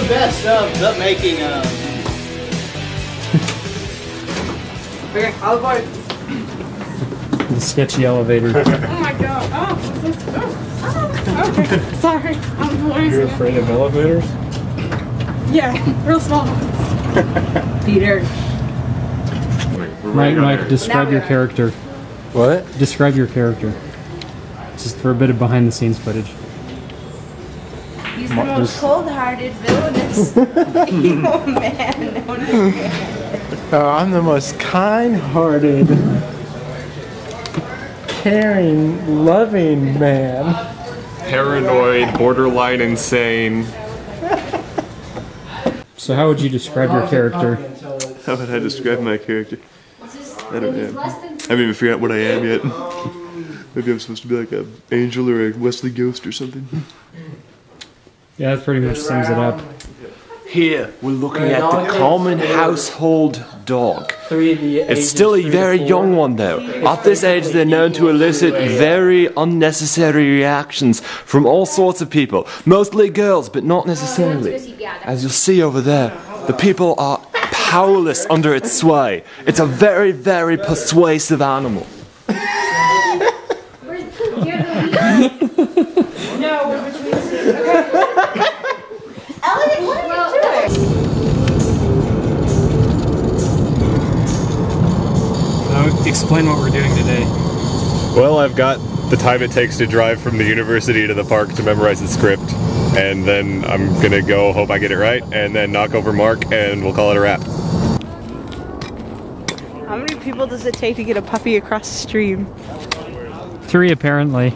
best of the making of. Okay, I'll go. The sketchy elevator. Oh my god. Oh, what's this? Oh, okay. Sorry. I'm losing You're afraid of elevators? Yeah, real small ones. Peter. Mike, describe your character. What? Describe your character. Just for a bit of behind the scenes footage. He's the most cold-hearted, villainous evil man known as Garrett. Oh, I'm the most kind-hearted, caring, loving man. Paranoid, borderline insane. So how would you describe your character? How would I describe my character? I don't know. I haven't even figured out what I am yet. Maybe I'm supposed to be like an angel or a Wesley ghost or something. Yeah, that pretty much sums it up. Here, we're looking at the common household dog. It's still a very young one though. At this age, they're known to elicit very unnecessary reactions from all sorts of people. Mostly girls, but not necessarily. As you'll see over there, the people are powerless under its sway. It's a very, very persuasive animal. No, we're between seats. Okay. Elliot, what are you doing? Explain what we're doing today. Well, I've got the time it takes to drive from the university to the park to memorize the script, and then I'm gonna go hope I get it right, and then knock over Mark, and we'll call it a wrap. How many people does it take to get a puppy across the stream? 3 apparently.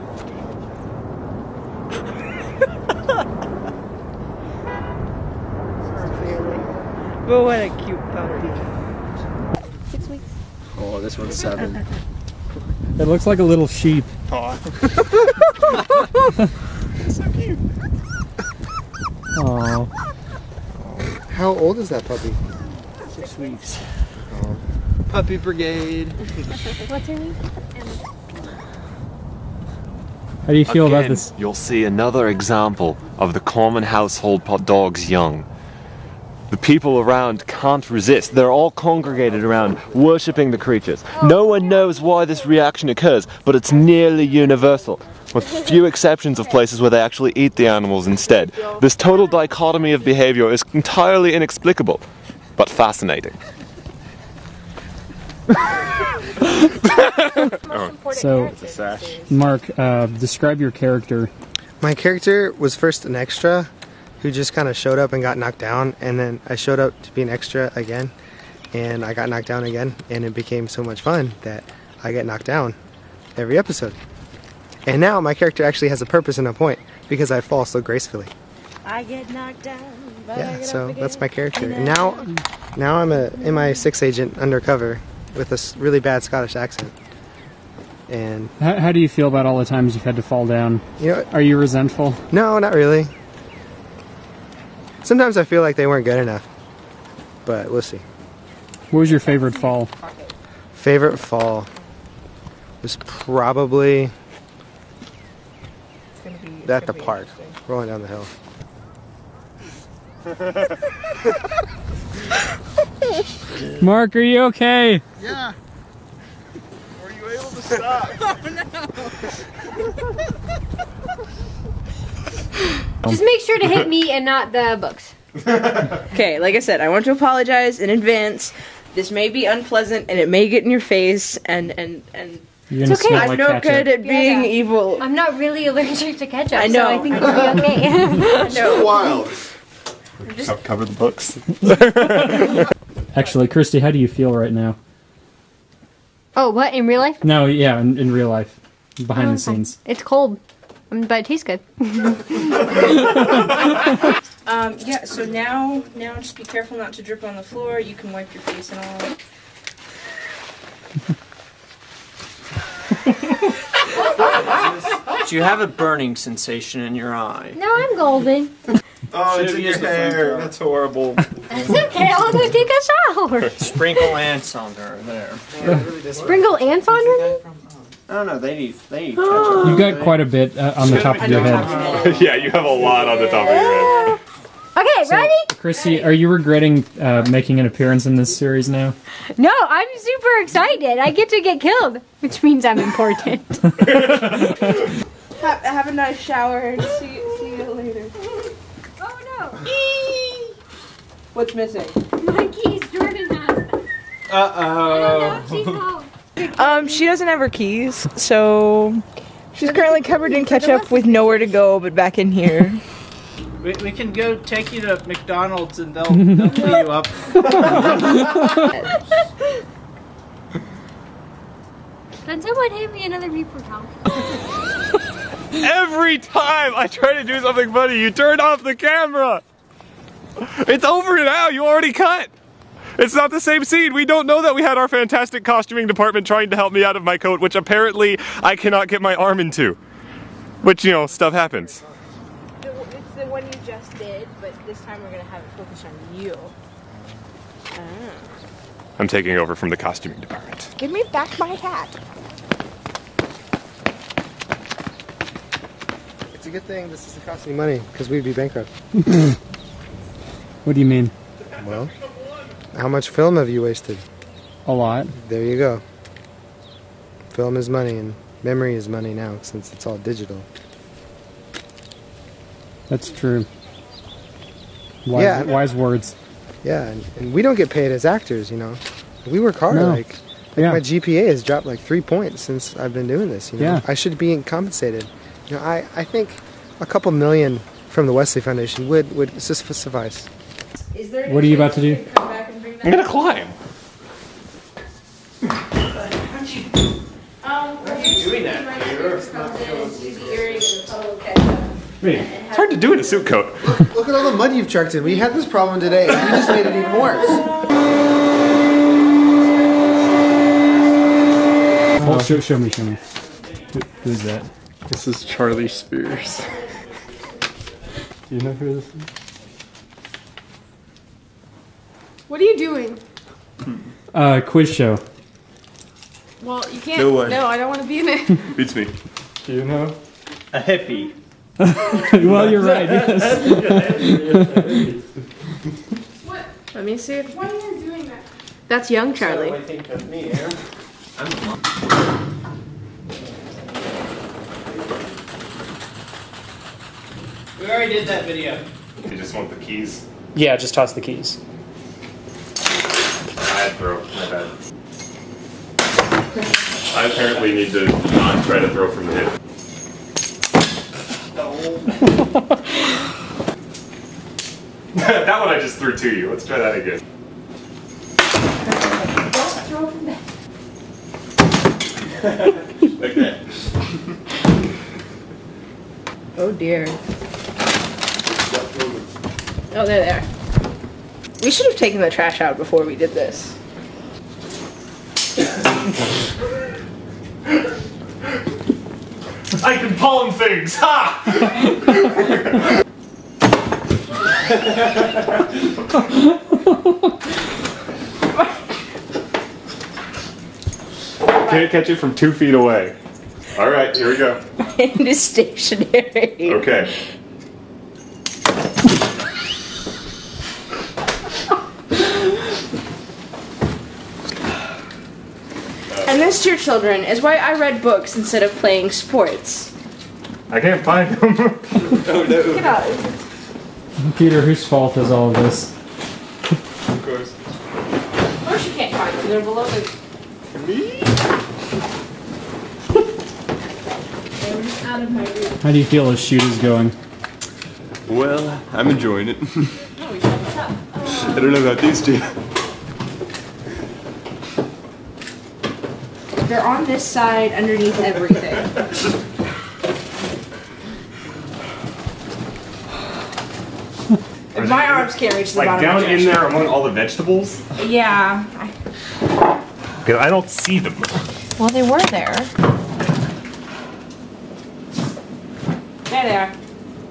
But what a cute puppy. 6 weeks. Oh, this one's 7. It looks like a little sheep. Aw. So cute. Aww. How old is that puppy? 6 weeks. Oh. Puppy brigade. What's her name? How do you feel about Again, this? You'll see another example of the common household dog's young. The people around can't resist. They're all congregated around, worshipping the creatures. No one knows why this reaction occurs, but it's nearly universal, with few exceptions of places where they actually eat the animals instead. This total dichotomy of behavior is entirely inexplicable, but fascinating. So, Mark, describe your character. My character was first an extra who just kind of showed up and got knocked down, and then I showed up to be an extra again, and I got knocked down again, and it became so much fun that I get knocked down every episode. And now my character actually has a purpose and a point because I fall so gracefully. I get knocked down. Yeah, so that's my character. And now I'm a MI6 agent undercover with a really bad Scottish accent. And How do you feel about all the times you've had to fall down? you know, Are you resentful? no, not really. Sometimes I feel like they weren't good enough, but we'll see. What was your favorite fall? Favorite fall was probably at the park, rolling down the hill. Mark, are you okay? Yeah. Were you able to stop? Just make sure to hit me and not the books. Okay, like I said, I want to apologize in advance. This may be unpleasant and it may get in your face and You're gonna It's okay. smell I'm like no ketchup. good at being evil. I'm not really allergic to ketchup, I know. so I think we'll be okay. No. Wild. Cover the books. Actually, Christy, how do you feel right now? Oh, what? In real life? No, yeah, in real life, behind the scenes. It's cold, but it tastes good. Yeah, so now just be careful not to drip on the floor. You can wipe your face and all. Do you have a burning sensation in your eye? No, I'm golden. Oh, it's in your hair. That's horrible. It's okay, I'll go take a shower. Sprinkle ants on her there. Sprinkle ants on her? I don't know, they need ketchup. You've got quite a bit on the top of your head. Yeah, you have a lot on the top of your head. Okay, ready? Chrissy, are you regretting making an appearance in this series now? No, I'm super excited. I get to get killed, which means I'm important. Have a nice shower and see you later. Oh no! What's missing? My keys, Jordan has them. I don't know if she's home. She doesn't have her keys, so she's currently covered in ketchup with nowhere to go but back in here. We can go take you to McDonald's and they'll clean you up. Can someone hand me another paper towel? Every time I try to do something funny, you turn off the camera. It's over now. You already cut. It's not the same scene. We don't know that we had our fantastic costuming department trying to help me out of my coat, which apparently I cannot get my arm into. Which, you know, stuff happens. It's the one you just did, but this time we're gonna have it focus on you. I'm taking over from the costuming department. Give me back my hat. It's a good thing this isn't costing me money, because we'd be bankrupt. What do you mean? Well, how much film have you wasted? A lot. There you go. Film is money, and memory is money now, since it's all digital. That's true. Yeah. Wise words. Yeah, and we don't get paid as actors, you know. We work hard. No. Like Yeah. my GPA has dropped like 3 points since I've been doing this. You know, Yeah. I should be compensated. You know, I think a couple million from the Wesley Foundation would suffice. Is there What are you about to do? Come back and bring that I'm gonna climb. Doing that. It's hard to do in a suit coat. Look at all the mud you've trucked in. We had this problem today, and you just made it even worse. Oh, show me. Who's that? This is Charlie Spears. Do you know who this is? What are you doing? Quiz show. Well, you can't. No way. No, I don't want to be in it. Beats me. Do you know? A hippie. Well, you're right. Yes. What? Let me see. Why are you doing that? That's So young Charlie. I think of me, eh? We already did that video. You just want the keys. Yeah, just toss the keys. I throw. My bad. I apparently need to not try to throw from the hip. That one I just threw to you. Let's try that again. Okay. Oh dear. Oh, they're there. We should have taken the trash out before we did this. I can palm things! Ha! Can't catch it from 2 feet away. Alright, here we go. It is stationary. Okay. And this, dear children, is why I read books instead of playing sports. I can't find them. Oh no. Get out. Peter, whose fault is all of this? Of course. Of course you can't find them. They're below the... Me? They're just out of my view. How do you feel as shoot is going? Well, I'm enjoying it. Oh, we shut this up. I don't know about these two. They're on this side underneath everything. My arms can't reach the Like bottom down of the in trash. there among all the vegetables? Yeah. Because I don't see them. Well, they were there. There they are.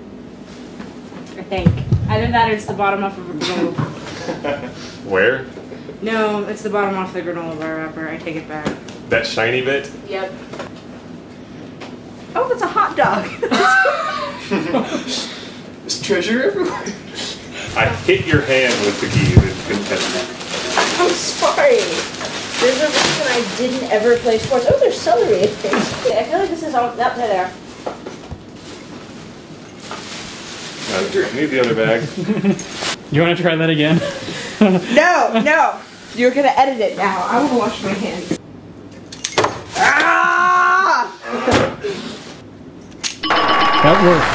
I think. Either that or it's the bottom off of a granola. Where? No, it's the bottom off the granola bar wrapper. I take it back. That shiny bit? Yep. Oh, that's a hot dog. There's treasure everywhere. I hit your hand with the keys in contention. I'm sorry. There's a reason I didn't ever play sports. Oh, there's celery. I feel like this is all up there. Need the other bag. You want to try that again? No. You're gonna edit it now. I want to wash my hands. Ah! That worked.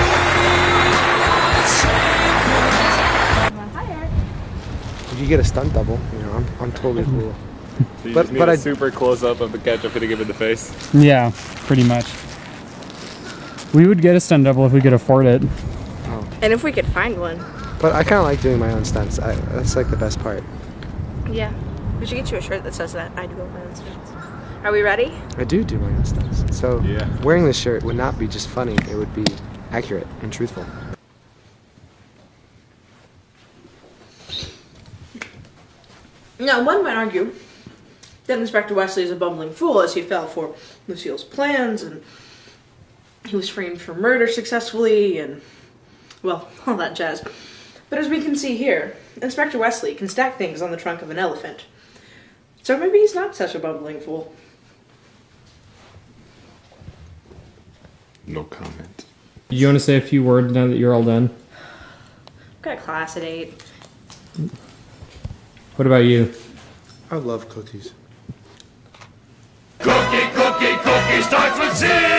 If you get a stunt double, you know, I'm totally cool. So you But- just need but a I- super close up of the ketchup hitting him in the face. Yeah, pretty much. We would get a stunt double if we could afford it. And if we could find one. But I kind of like doing my own stunts. That's like the best part. Yeah. We should get you a shirt that says that. I do all my own stunts. Are we ready? I do my own stunts. So Yeah. wearing this shirt would not be just funny. It would be accurate and truthful. Now, one might argue that Inspector Wesley is a bumbling fool as he fell for Lucille's plans and he was framed for murder successfully and, well, all that jazz. But as we can see here, Inspector Wesley can stack things on the trunk of an elephant. So maybe he's not such a bumbling fool. No comment. You want to say a few words now that you're all done? Got a class at 8. What about you? I love cookies. Cookie starts with Z.